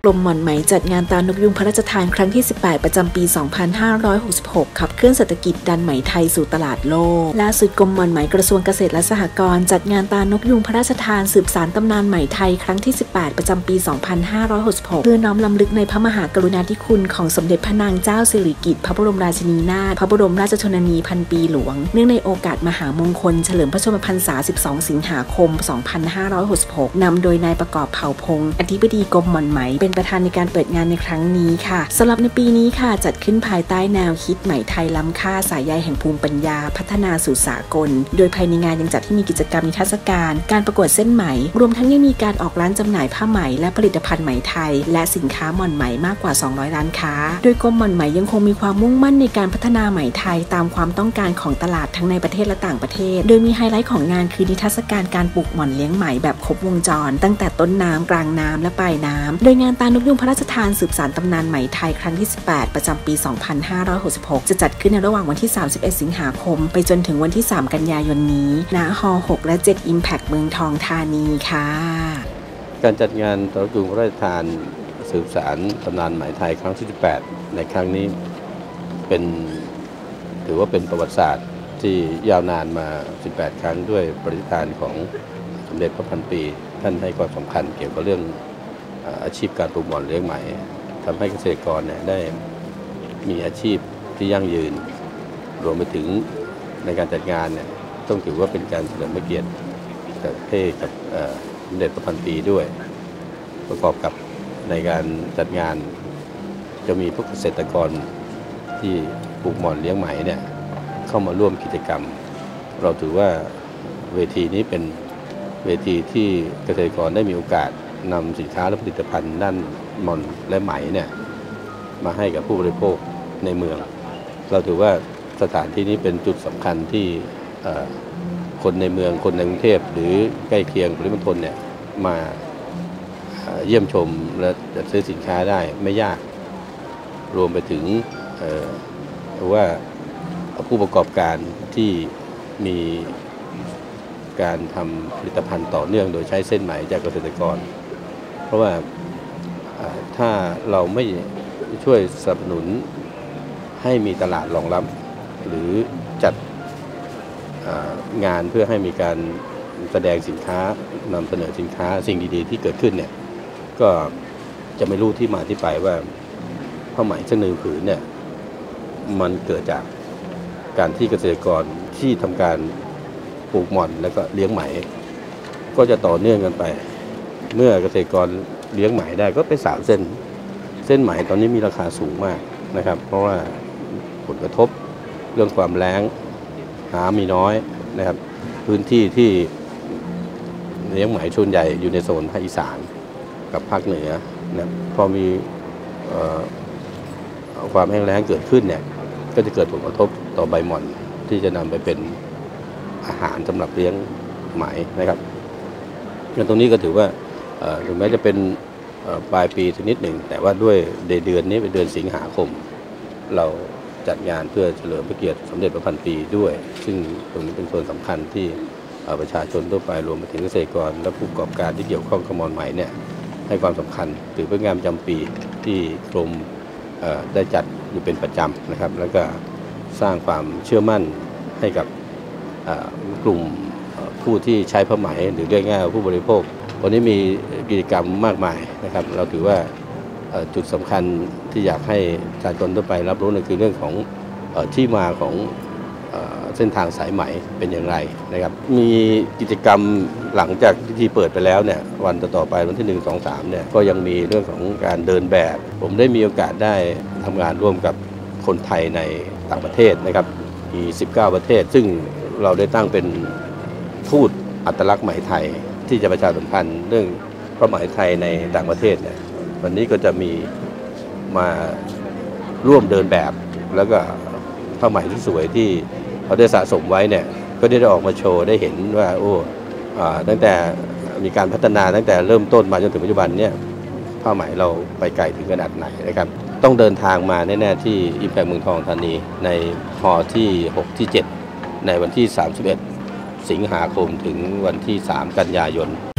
รมหม่อนไหมจัดงานตานกยุงพระราชทานครั้งที่ 18 ประจำปี 2566 ขับเคลื่อนเศรษฐกิจดันไหมไทยสู่ตลาดโลกล่าสุดกรมหม่อนไหมกระทรวงเกษตรและสหกรณ์จัดงานตานกยุงพระราชทานสืบสานตำนานไหมไทยครั้งที่ 18 ประจำปี 2566 เพื่อน้อมรำลึกในพระมหากรุณาธิคุณของสมเด็จพระนางเจ้าสิริกิติ์พระบรมราชินีนาถพระบรมราชชนนีพันปีหลวงเนื่องในโอกาสมหามงคลเฉลิมพระชนมพรรษา 12 สิงหาคม 2566 นำโดยนายประกอบเผ่าพงศ์อธิบดีกรมหม่อนไหมเป็นประธานในการเปิดงานในครั้งนี้ค่ะสำหรับในปีนี้ค่ะจัดขึ้นภายใต้แนวคิดไหมไทยล้ำค่าสายใยแห่งภูมิปัญญาพัฒนาสู่สากลโดยภายในงานยังจัดให้มีกิจกรรมนิทรรศการการประกวดเส้นไหมรวมทั้งยังมีการออกร้านจำหน่ายผ้าไหมและผลิตภัณฑ์ไหมไทยและสินค้าหม่อนไหมมากกว่า 200 ร้านค้าโดยกรมหม่อนไหมยังคงมีความมุ่งมั่นในการพัฒนาไหมไทยตามความต้องการของตลาดทั้งในประเทศและต่างประเทศโดยมีไฮไลท์ของงานคือนิทรรศการการปลูกหม่อนเลี้ยงไหมแบบครบวงจรตั้งแต่ต้นน้ำกลางน้ำและปลายน้ำโดยงานตานกยุงพระราชทานสืบสานตำนานไหมไทยครั้งที่ 18 ประจำปี 2566 จะจัดขึ้นในระหว่างวันที่ 31 สิงหาคมไปจนถึงวันที่ 3 กันยายนนี้ณฮ6 และ 7 Impact เมืองทองธานีค่ะการจัดงานตานกยุงพระราชทานสืบสานตำนานไหมไทยครั้งที่ 18 ในครั้งนี้ถือว่าเป็นประวัติศาสตร์ที่ยาวนานมา 18 ครั้งด้วยปฏิฐานของสมเด็จพระพันปีท่านให้ความสำคัญเกี่ยวกับเรื่องอาชีพการปลูกหม่อนเลี้ยงไหมทำให้เกษตรกรได้มีอาชีพที่ยั่งยืนรวมไปถึงในการจัดงานต้องถือว่าเป็นการเฉลิมพระเกียรติเท่กับสมเด็จพระพันปีด้วยประกอบกับในการจัดงานจะมีพวกเกษตรกรที่ปลูกหม่อนเลี้ยงไหมเข้ามาร่วมกิจกรรมเราถือว่าเวทีนี้เป็นเวทีที่เกษตรกรได้มีโอกาสนำสินค้าและผลิตภัณฑ์ด้านหม่อนและไหมมาให้กับผู้บริโภคในเมืองเราถือว่าสถานที่นี้เป็นจุดสำคัญที่คนในเมืองคนในกรุงเทพหรือใกล้เคียงปริมณฑลมาเยี่ยมชมและจัดซื้อสินค้าได้ไม่ยากรวมไปถึงว่าผู้ประกอบการที่มีการทำผลิตภัณฑ์ต่อเนื่องโดยใช้เส้นไหมจากเกษตรกรเพราะว่าถ้าเราไม่ช่วยสนับสนุนให้มีตลาดรองรับหรือจัดงานเพื่อให้มีการแสดงสินค้านำเสนอสินค้าสิ่งดีๆที่เกิดขึ้นก็จะไม่รู้ที่มาที่ไปว่าผ้าไหมสักหนึ่งผืนมันเกิดจากการที่เกษตรกรที่ทำการปลูกหม่อนแล้วก็เลี้ยงไหมก็จะต่อเนื่องกันไปเมื่อเกษตรกรเลี้ยงไหมได้ก็ไป3 เส้นไหมตอนนี้มีราคาสูงมากนะครับเพราะว่าผลกระทบเรื่องความแล้งหามีน้อยนะครับพื้นที่ที่เลี้ยงไหมส่วนใหญ่อยู่ในโซนภาคอีสานกับภาคเหนือนะพอมีความแห้งแล้งเกิดขึ้นก็จะเกิดผลกระทบต่อใบหม่อนที่จะนำไปเป็นอาหารสำหรับเลี้ยงไหมนะครับตรงนี้ก็ถือว่าถึงแม้จะเป็นปลายปีสักนิดหนึ่งแต่ว่าด้วยเดือนนี้เป็นเดือนสิงหาคมเราจัดงานเพื่อเฉลิมพระเกียรติสมเด็จพระพันปีด้วยซึ่งตรงนี้เป็นส่วนสำคัญที่ประชาชนทั่วไปรวมไปถึงเกษตรกรและผู้ประกอบการที่เกี่ยวข้องกับหม่อนไหมให้ความสำคัญถือเป็นงานประจำปีที่กรมได้จัดอยู่เป็นประจำนะครับแล้วก็สร้างความเชื่อมั่นให้กับกลุ่มผู้ที่ใช้ผ้าไหมหรือเรียกง่ายๆผู้บริโภควันนี้มีกิจกรรมมากมายนะครับเราถือว่าจุดสำคัญที่อยากให้ประชาชนทั่วไปรับรู้นั่นคือเรื่องของที่มาของเส้นทางสายไหมเป็นอย่างไรนะครับมีกิจกรรมหลังจากพิธีเปิดไปแล้ววันต่อไปวันที่ 1 2 3ก็ยังมีเรื่องของการเดินแบบผมได้มีโอกาสได้ทำงานร่วมกับคนไทยในต่างประเทศนะครับมี19 ประเทศซึ่งเราได้ตั้งเป็นทูตอัตลักษณ์ไหมไทยที่จะประชาสัมพันธ์เรื่องพระไหมไทยในต่างประเทศวันนี้ก็จะมีมาร่วมเดินแบบแล้วก็ผ้าไหมที่สวยที่เขาได้สะสมไว้ก็ได้ออกมาโชว์ได้เห็นว่าตั้งแต่มีการพัฒนาตั้งแต่เริ่มต้นมาจนถึงปัจจุบันผ้าไหมเราไปไกลถึงขนาดไหนนะครับต้องเดินทางมาแน่ๆที่Impact เมืองทองธานีในฮอที่6ที่7ในวันที่31 สิงหาคมถึงวันที่3 กันยายน